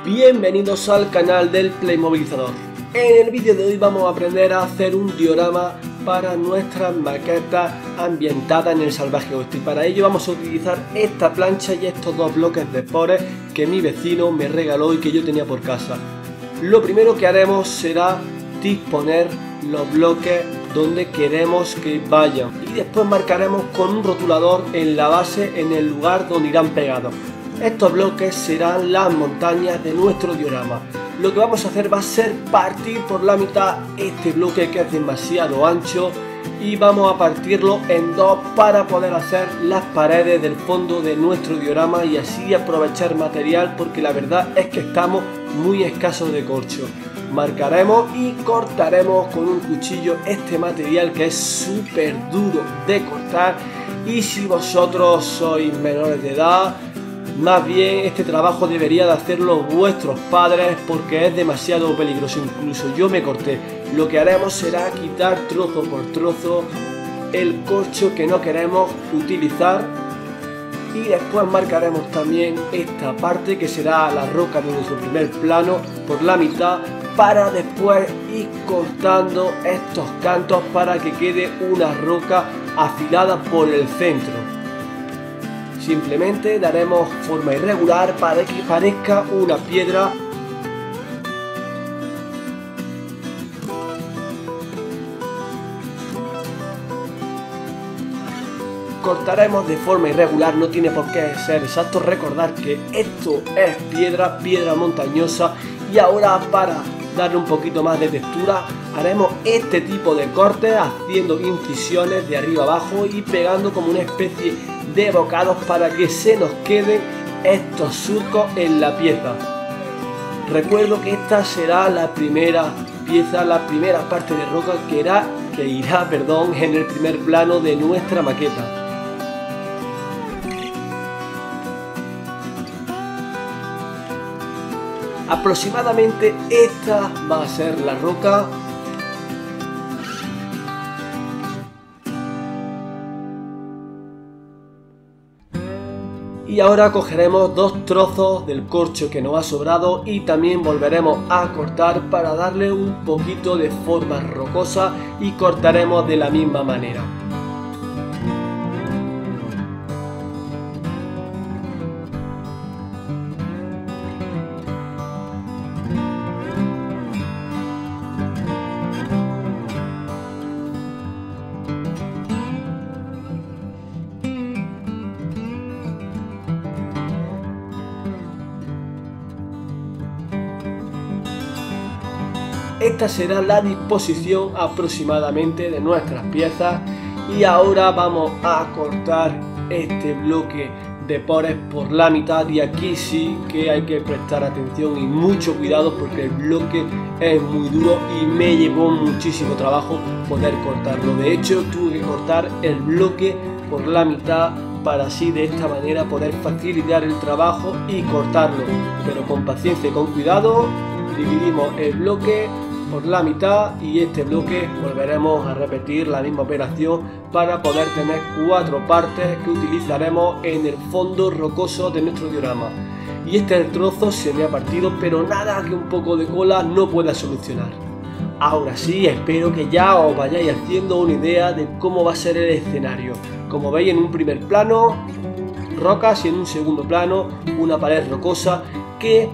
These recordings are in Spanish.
Bienvenidos al canal del Playmobilizador. En el vídeo de hoy vamos a aprender a hacer un diorama para nuestras maquetas ambientadas en el salvaje oeste, y para ello vamos a utilizar esta plancha y estos dos bloques de pores que mi vecino me regaló y que yo tenía por casa. Lo primero que haremos será disponer los bloques donde queremos que vayan y después marcaremos con un rotulador en la base en el lugar donde irán pegados. Estos bloques serán las montañas de nuestro diorama. Lo que vamos a hacer va a ser partir por la mitad este bloque que es demasiado ancho y vamos a partirlo en dos para poder hacer las paredes del fondo de nuestro diorama y así aprovechar material, porque la verdad es que estamos muy escasos de corcho. Marcaremos y cortaremos con un cuchillo este material que es súper duro de cortar, y si vosotros sois menores de edad, más bien este trabajo debería de hacerlo vuestros padres porque es demasiado peligroso. Incluso yo me corté. Lo que haremos será quitar trozo por trozo el corcho que no queremos utilizar y después marcaremos también esta parte que será la roca de nuestro primer plano por la mitad, para después ir cortando estos cantos para que quede una roca afilada por el centro. Simplemente daremos forma irregular para que parezca una piedra. Cortaremos de forma irregular, no tiene por qué ser exacto. Recordar que esto es piedra montañosa, y ahora para darle un poquito más de textura haremos este tipo de cortes haciendo incisiones de arriba abajo y pegando como una especie de bocados para que se nos queden estos surcos en la pieza. Recuerdo que esta será la primera pieza, la primera parte de roca que irá en el primer plano de nuestra maqueta. Aproximadamente esta va a ser la roca. Y ahora cogeremos dos trozos del corcho que nos ha sobrado y también volveremos a cortar para darle un poquito de forma rocosa, y cortaremos de la misma manera. Esta será la disposición aproximadamente de nuestras piezas, y ahora vamos a cortar este bloque de pores por la mitad, y aquí sí que hay que prestar atención y mucho cuidado porque el bloque es muy duro y me llevó muchísimo trabajo poder cortarlo. De hecho tuve que cortar el bloque por la mitad para así de esta manera poder facilitar el trabajo y cortarlo, pero con paciencia y con cuidado. Dividimos el bloque por la mitad y este bloque volveremos a repetir la misma operación para poder tener cuatro partes que utilizaremos en el fondo rocoso de nuestro diorama. Y este trozo se me ha partido, pero nada que un poco de cola no pueda solucionar. Ahora sí, espero que ya os vayáis haciendo una idea de cómo va a ser el escenario. Como veis, en un primer plano rocas y en un segundo plano una pared rocosa que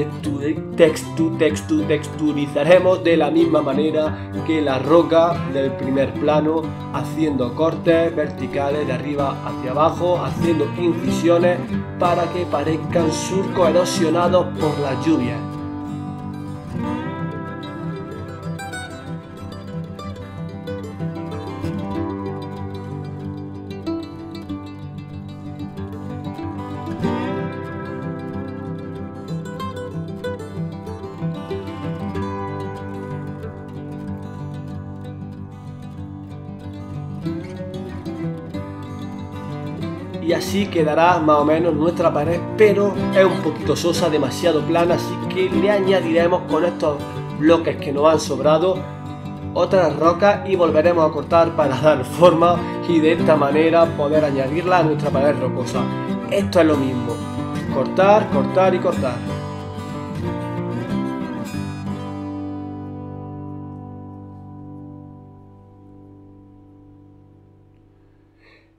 texturizaremos de la misma manera que la roca del primer plano, haciendo cortes verticales de arriba hacia abajo, haciendo incisiones para que parezcan surcos erosionados por las lluvias. Y así quedará más o menos nuestra pared, pero es un poquito sosa, demasiado plana, así que le añadiremos con estos bloques que nos han sobrado otras rocas y volveremos a cortar para dar forma y de esta manera poder añadirla a nuestra pared rocosa. Esto es lo mismo, cortar, cortar y cortar.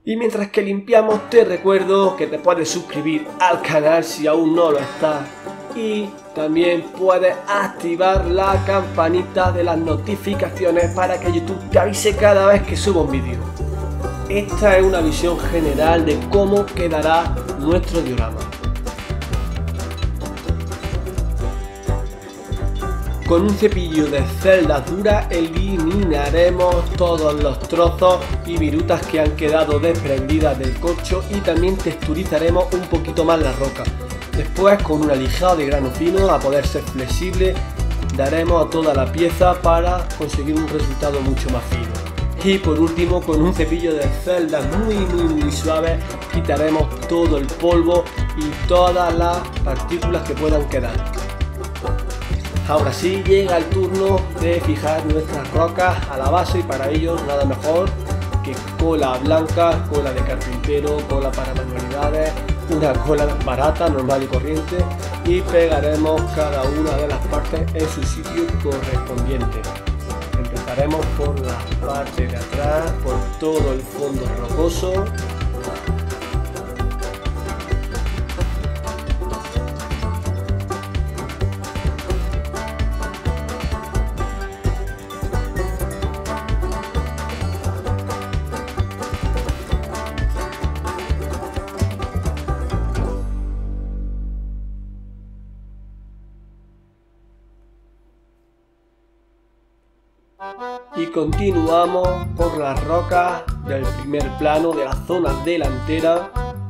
Y mientras que limpiamos, te recuerdo que te puedes suscribir al canal si aún no lo estás. Y también puedes activar la campanita de las notificaciones para que YouTube te avise cada vez que subo un vídeo. Esta es una visión general de cómo quedará nuestro diorama. Con un cepillo de celda dura eliminaremos todos los trozos y virutas que han quedado desprendidas del corcho y también texturizaremos un poquito más la roca. Después, con un alijado de grano fino, a poder ser flexible, daremos a toda la pieza para conseguir un resultado mucho más fino. Y por último, con un cepillo de celda muy suave, quitaremos todo el polvo y todas las partículas que puedan quedar. Ahora sí, llega el turno de fijar nuestras rocas a la base y para ello nada mejor que cola blanca, cola de carpintero, cola para manualidades, una cola barata, normal y corriente, y pegaremos cada una de las partes en su sitio correspondiente. Empezaremos por la parte de atrás, por todo el fondo rocoso. Y continuamos por las rocas del primer plano de la zona delantera.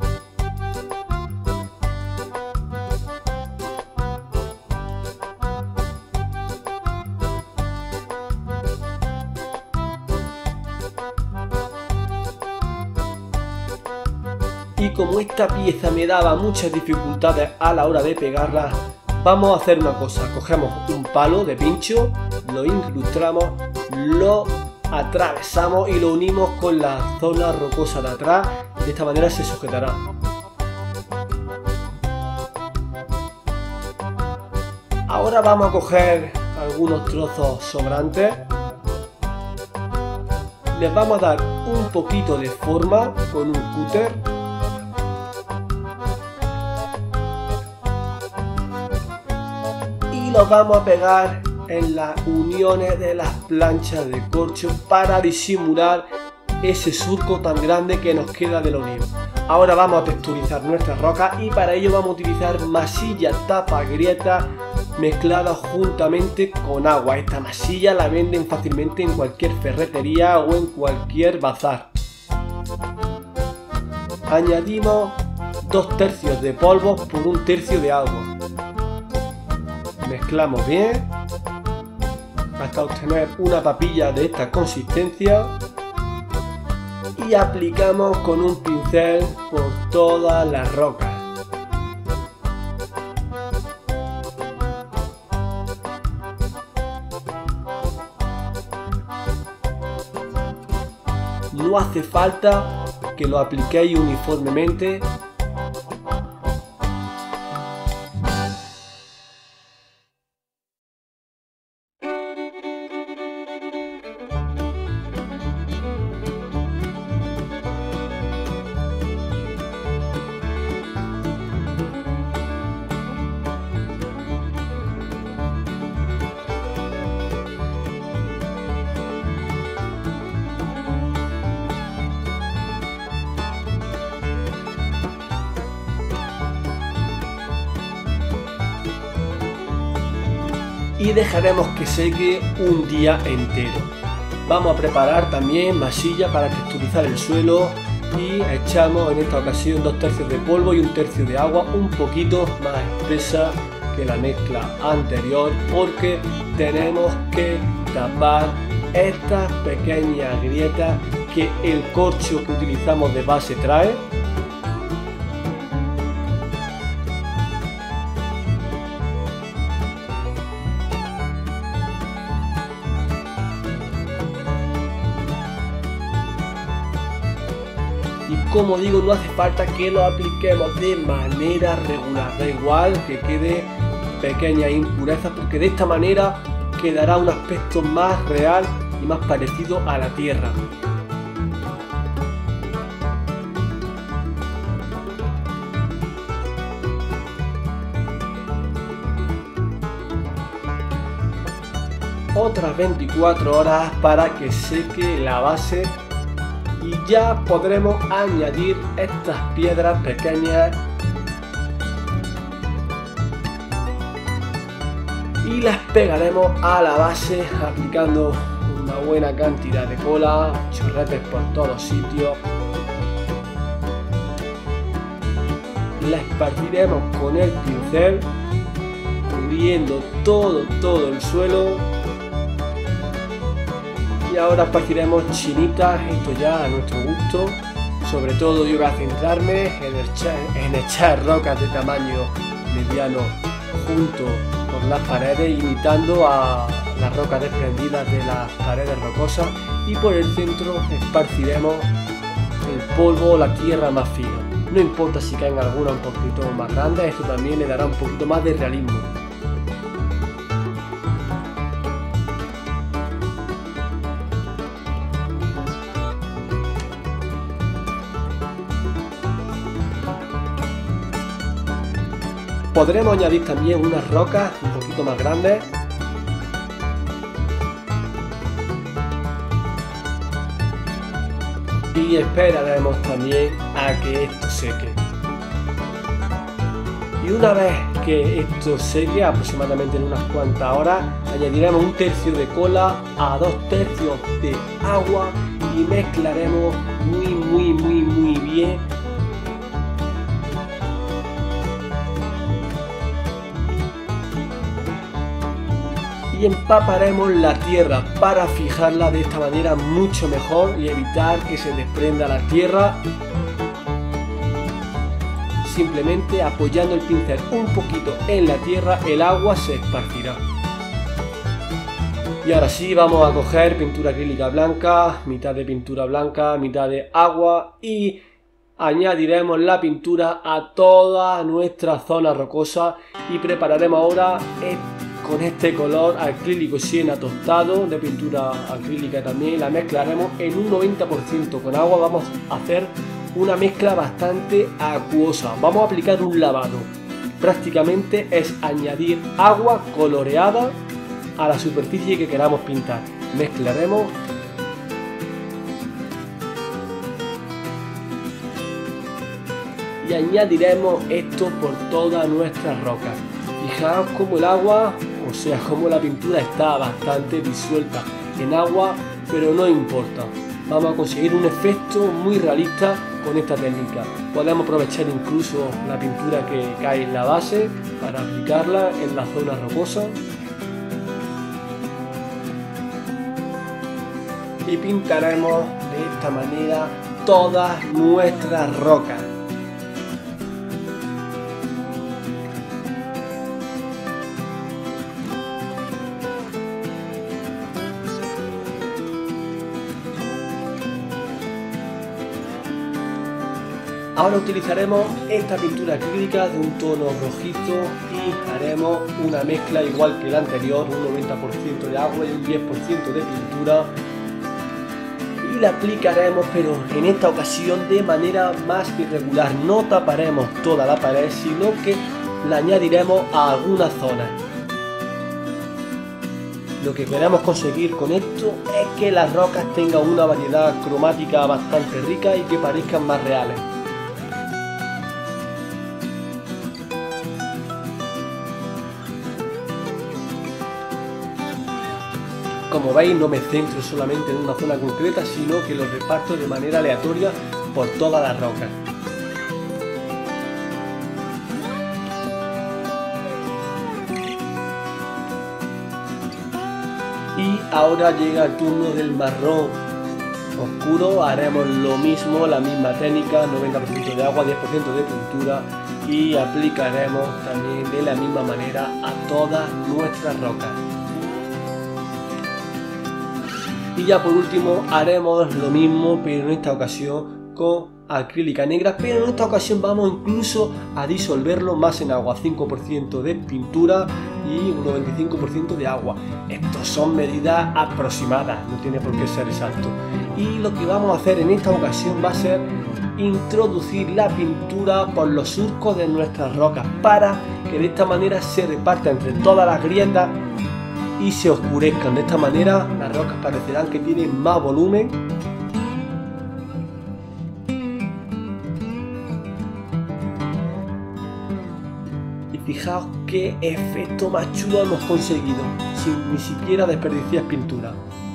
Y como esta pieza me daba muchas dificultades a la hora de pegarla, vamos a hacer una cosa. Cogemos un palo de pincho, lo incrustamos, lo atravesamos y lo unimos con la zona rocosa de atrás. De esta manera se sujetará. Ahora vamos a coger algunos trozos sobrantes. Les vamos a dar un poquito de forma con un cúter. Y los vamos a pegar en las uniones de las planchas de corcho para disimular ese surco tan grande que nos queda de la unión. Ahora vamos a texturizar nuestras rocas y para ello vamos a utilizar masilla tapa grieta mezclada juntamente con agua. Esta masilla la venden fácilmente en cualquier ferretería o en cualquier bazar. Añadimos 2 tercios de polvo por 1 tercio de agua. Mezclamos bien hasta obtener una papilla de esta consistencia y aplicamos con un pincel por todas las rocas. No hace falta que lo apliquéis uniformemente. Y dejaremos que seque un día entero. Vamos a preparar también masilla para texturizar el suelo y echamos en esta ocasión 2 tercios de polvo y 1 tercio de agua, un poquito más espesa que la mezcla anterior porque tenemos que tapar estas pequeñas grietas que el corcho que utilizamos de base trae. Como digo, no hace falta que lo apliquemos de manera regular, da igual que quede pequeñas impurezas porque de esta manera quedará un aspecto más real y más parecido a la tierra. otras 24 horas para que seque la base y ya podremos añadir estas piedras pequeñas y las pegaremos a la base aplicando una buena cantidad de cola, chorretes por todos sitios. La esparciremos con el pincel, cubriendo todo el suelo. Y ahora esparciremos chinitas, esto ya a nuestro gusto. Sobre todo yo voy a centrarme en echar rocas de tamaño mediano junto con las paredes, imitando a las rocas desprendidas de las paredes rocosas, y por el centro esparciremos el polvo o la tierra más fina. No importa si caen algunas un poquito más grandes, esto también le dará un poquito más de realismo. Podremos añadir también unas rocas un poquito más grandes. Y esperaremos también a que esto seque. Y una vez que esto seque, aproximadamente en unas cuantas horas, añadiremos 1/3 de cola a 2/3 de agua y mezclaremos muy bien. Y empaparemos la tierra para fijarla de esta manera mucho mejor y evitar que se desprenda la tierra. Simplemente apoyando el pincel un poquito en la tierra, el agua se esparcirá. Y ahora sí, vamos a coger pintura acrílica blanca, mitad de pintura blanca, mitad de agua, y añadiremos la pintura a toda nuestra zona rocosa y prepararemos ahora con este color acrílico siena tostado de pintura acrílica también. La mezclaremos en un 90% con agua. Vamos a hacer una mezcla bastante acuosa. Vamos a aplicar un lavado. Prácticamente es añadir agua coloreada a la superficie que queramos pintar. Mezclaremos y añadiremos esto por todas nuestras rocas. Fijaos cómo el agua, o sea, cómo la pintura está bastante disuelta en agua, pero no importa. Vamos a conseguir un efecto muy realista con esta técnica. Podemos aprovechar incluso la pintura que cae en la base para aplicarla en la zona rocosa. Y pintaremos de esta manera todas nuestras rocas. Ahora utilizaremos esta pintura acrílica de un tono rojizo y haremos una mezcla igual que la anterior, un 90% de agua y un 10% de pintura. Y la aplicaremos, pero en esta ocasión de manera más irregular. No taparemos toda la pared, sino que la añadiremos a algunas zonas. Lo que queremos conseguir con esto es que las rocas tengan una variedad cromática bastante rica y que parezcan más reales. Como veis, no me centro solamente en una zona concreta, sino que los reparto de manera aleatoria por todas las rocas. Y ahora llega el turno del marrón oscuro. Haremos lo mismo, la misma técnica, 90% de agua, 10% de pintura, y aplicaremos también de la misma manera a todas nuestras rocas. Y ya por último haremos lo mismo, pero en esta ocasión con acrílica negra, pero en esta ocasión vamos incluso a disolverlo más en agua, 5% de pintura y un 95% de agua. Estas son medidas aproximadas, no tiene por qué ser exacto. Y lo que vamos a hacer en esta ocasión va a ser introducir la pintura por los surcos de nuestras rocas, para que de esta manera se reparta entre todas las grietas y se oscurezcan. De esta manera las rocas parecerán que tienen más volumen. Y fijaos qué efecto más chulo hemos conseguido, sin ni siquiera desperdiciar pintura.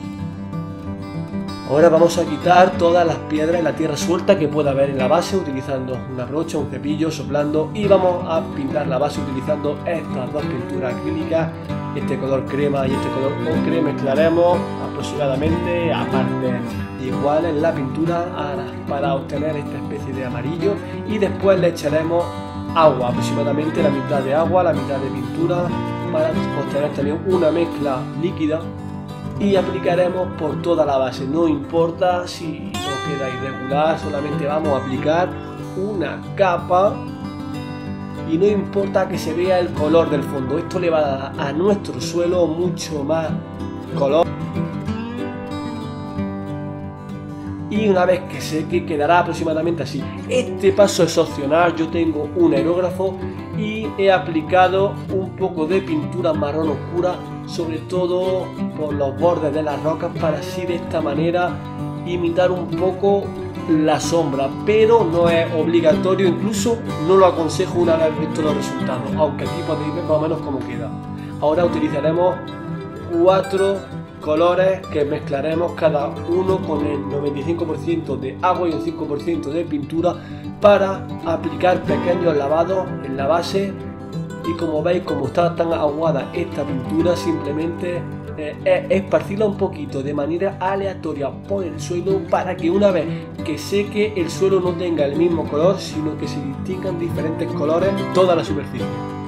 Ahora vamos a quitar todas las piedras y la tierra suelta que pueda haber en la base utilizando una brocha, un cepillo, soplando, y vamos a pintar la base utilizando estas dos pinturas acrílicas, este color crema y este color ocre. Mezclaremos aproximadamente a partes iguales la pintura para obtener esta especie de amarillo, y después le echaremos agua, aproximadamente la mitad de agua, la mitad de pintura, para obtener también una mezcla líquida. Y aplicaremos por toda la base, no importa si no queda irregular, solamente vamos a aplicar una capa y no importa que se vea el color del fondo. Esto le va a dar a nuestro suelo mucho más color. Y una vez que seque quedará aproximadamente así. Este paso es opcional, yo tengo un aerógrafo y he aplicado un poco de pintura marrón oscura, sobre todo por los bordes de las rocas, para así de esta manera imitar un poco la sombra, pero no es obligatorio, incluso no lo aconsejo una vez visto los resultados, aunque aquí podéis ver más o menos cómo queda. Ahora utilizaremos 4 colores que mezclaremos cada uno con el 95% de agua y un 5% de pintura para aplicar pequeños lavados en la base. Y como veis, como está tan aguada esta pintura, simplemente esparcirla un poquito de manera aleatoria por el suelo, para que una vez que seque el suelo no tenga el mismo color, sino que se distingan diferentes colores en toda la superficie.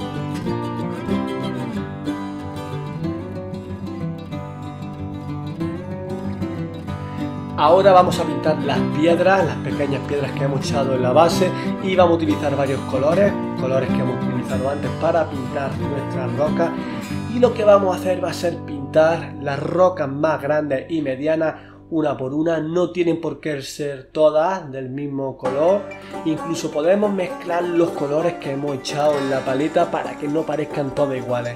Ahora vamos a pintar las piedras, las pequeñas piedras que hemos echado en la base, y vamos a utilizar varios colores que hemos utilizado antes para pintar nuestras rocas. Y lo que vamos a hacer va a ser pintar las rocas más grandes y medianas una por una. No tienen por qué ser todas del mismo color, incluso podemos mezclar los colores que hemos echado en la paleta para que no parezcan todas iguales.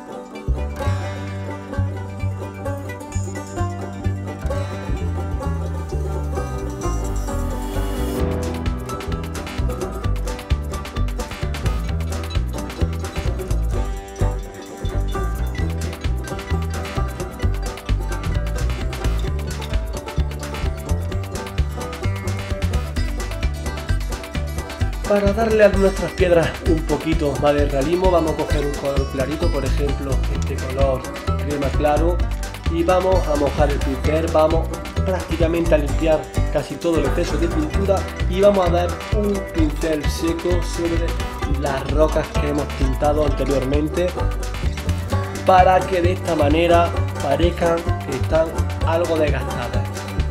Para darle a nuestras piedras un poquito más de realismo, vamos a coger un color clarito, por ejemplo este color crema claro, y vamos a mojar el pincel. Vamos prácticamente a limpiar casi todo el exceso de pintura y vamos a dar un pincel seco sobre las rocas que hemos pintado anteriormente, para que de esta manera parezcan que están algo desgastadas.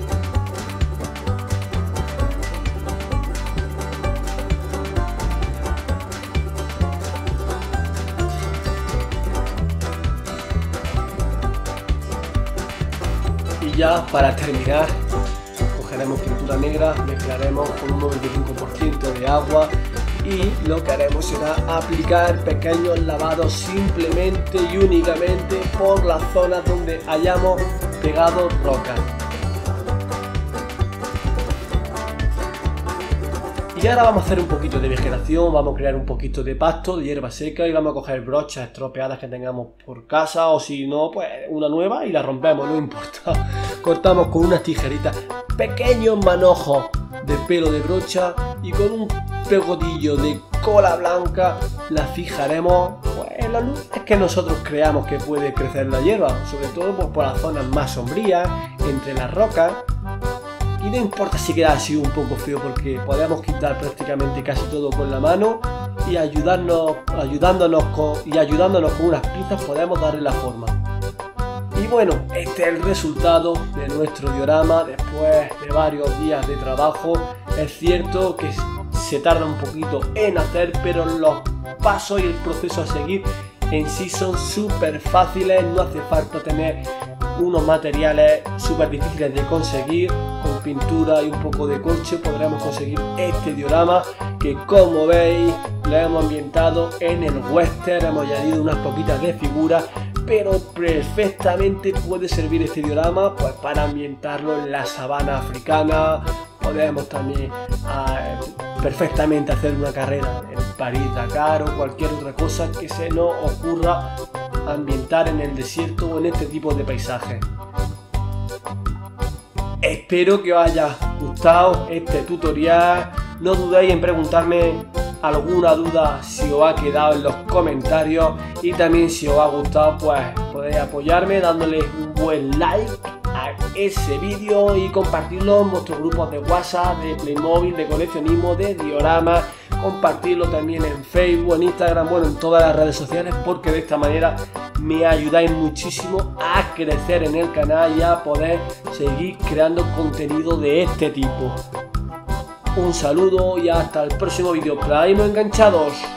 Y ya para terminar, cogeremos pintura negra, mezclaremos con un 95% de agua y lo que haremos será aplicar pequeños lavados simplemente y únicamente por las zonas donde hayamos pegado rocas. Y ahora vamos a hacer un poquito de vegetación, vamos a crear un poquito de pasto, de hierba seca, y vamos a coger brochas estropeadas que tengamos por casa, o si no, pues una nueva y la rompemos, no importa. Cortamos con unas tijeritas pequeños manojos de pelo de brocha y con un pegotillo de cola blanca la fijaremos pues, en la luz que nosotros creamos que puede crecer la hierba, sobre todo pues, por las zonas más sombrías, entre las rocas. Y no importa si queda así un poco feo, porque podemos quitar prácticamente casi todo con la mano y ayudándonos con unas pinzas podemos darle la forma. Y bueno, este es el resultado de nuestro diorama después de varios días de trabajo. Es cierto que se tarda un poquito en hacer, pero los pasos y el proceso a seguir en sí son súper fáciles, no hace falta tener unos materiales súper difíciles de conseguir. Con pintura y un poco de corcho podremos conseguir este diorama que, como veis, lo hemos ambientado en el western, hemos añadido unas poquitas de figuras, pero perfectamente puede servir este diorama pues para ambientarlo en la sabana africana. Podemos también perfectamente hacer una carrera en París-Dakar o cualquier otra cosa que se nos ocurra ambientar en el desierto o en este tipo de paisajes. Espero que os haya gustado este tutorial. No dudéis en preguntarme alguna duda si os ha quedado en los comentarios, y también si os ha gustado pues podéis apoyarme dándole un buen like a ese vídeo y compartirlo en vuestros grupos de WhatsApp, de Playmobil, de coleccionismo, de dioramas. Compartirlo también en Facebook, en Instagram, bueno, en todas las redes sociales, porque de esta manera me ayudáis muchísimo a crecer en el canal y a poder seguir creando contenido de este tipo. Un saludo y hasta el próximo vídeo. Quedaos enganchados.